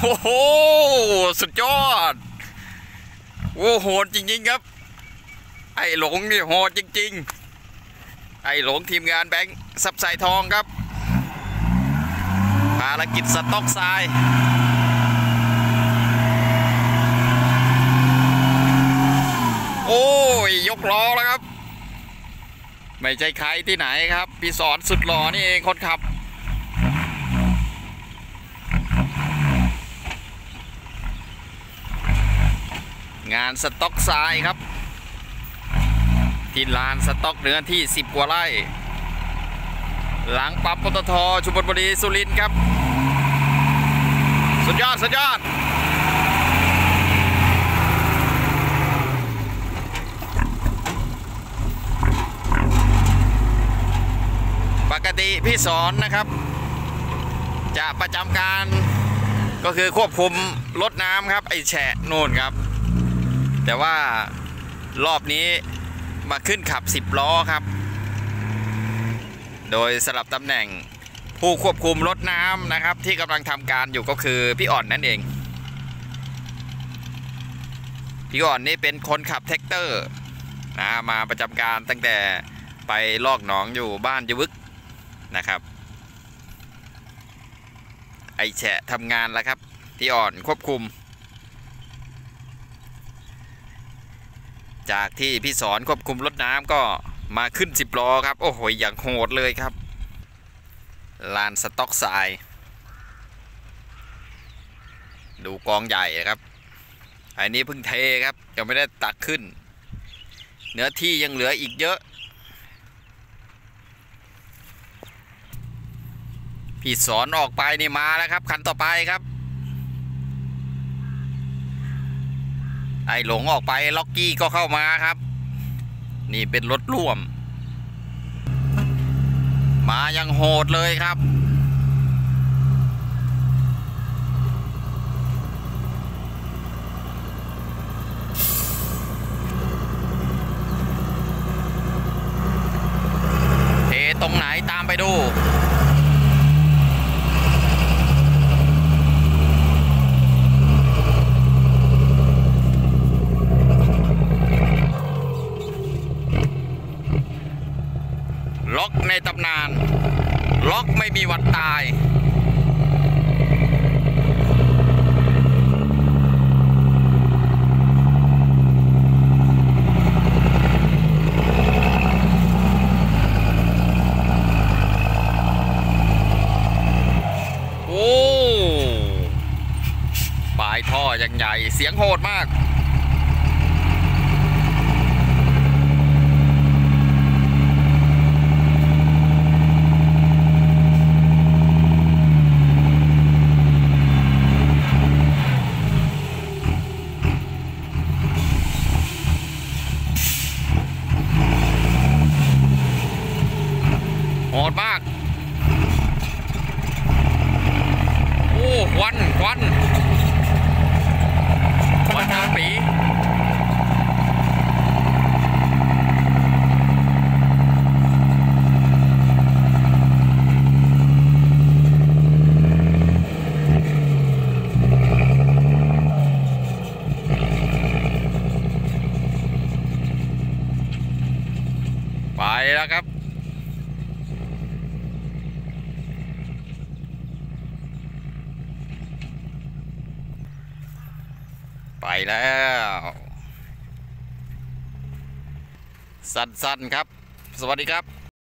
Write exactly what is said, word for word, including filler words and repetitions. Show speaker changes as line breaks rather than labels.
โอ้โหสุดยอดโอ้โหดจริงๆครับไอ้หลงนี่โหดจริงๆไอ้หลงทีมงานแบงค์ซับไซทองครับภารกิจสต็อกทรายโอ้ยยกล้อแล้วครับไม่ใช่ใครที่ไหนครับพี่สอนสุดหล่อนี่เองคนขับงานสต็อกทรายครับที่ลานสต็อกเนื้อที่สิบกว่าไร่หลังปั๊มปตท.ชุมพลบุรีสุรินทร์ครับสุดยอดสุดยอดปกติพี่สอนนะครับจะประจำการก็คือควบคุมรถน้ำครับไอแฉะนู่นครับแต่ว่ารอบนี้มาขึ้นขับสิบล้อครับโดยสลับตำแหน่งผู้ควบคุมรถน้ำนะครับที่กำลังทำการอยู่ก็คือพี่อ่อนนั่นเองพี่อ่อนนี่เป็นคนขับแท็กเตอร์นะมาประจำการตั้งแต่ไปลอกหนองอยู่บ้านยวึกนะครับไอแฉะทำงานแล้วครับพี่อ่อนควบคุมจากที่พี่สอนควบคุมรถน้ำก็มาขึ้นสิบล้อครับโอ้โหอย่างโหดเลยครับลานสต็อกทรายดูกองใหญ่ครับอันนี้เพิ่งเทครับยังไม่ได้ตักขึ้นเนื้อที่ยังเหลืออีกเยอะพี่สอนออกไปนี่มาแล้วครับคันต่อไปครับไอหลงออกไปล็อกกี้ก็เข้ามาครับนี่เป็นรถร่วมมายังโหดเลยครับเทตรงไหนตามไปดูล็อกในตำนานล็อกไม่มีวันตายโอ้ปลายท่อยังใหญ่เสียงโหดมากโหดมากโอ้ควันควันควันทางปีไปแล้วครับไปแล้วสั้นๆครับสวัสดีครับ